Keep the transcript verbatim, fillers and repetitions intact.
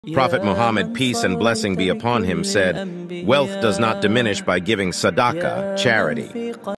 Prophet Muhammad, peace and blessing be upon him, said, "Wealth does not diminish by giving sadaqah, charity."